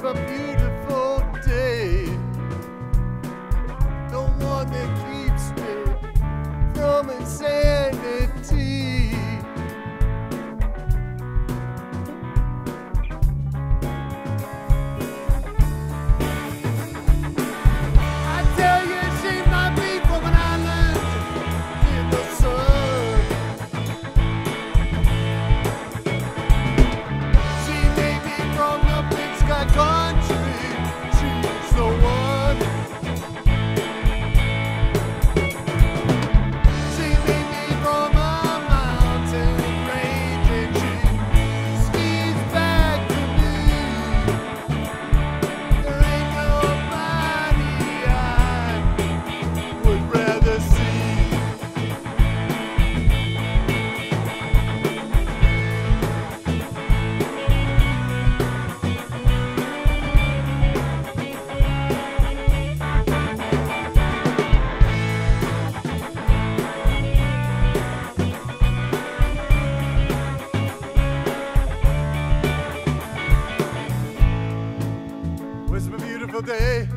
a beautiful day, the one that keeps me from insanity. I tell you, she might be from an island in the sun. She may be from the big sky country. She's the one. She may be from a mountain range and she skis back to me. There ain't nobody I would rather see. It's a beautiful day.